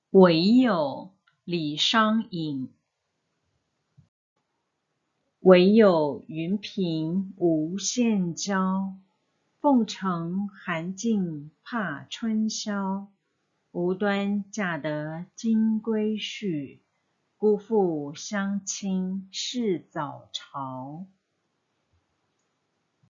惟有李商隐。惟有云频无限娇，凤城寒尽怕春宵。无端嫁得金龟婿，辜负乡亲事早朝。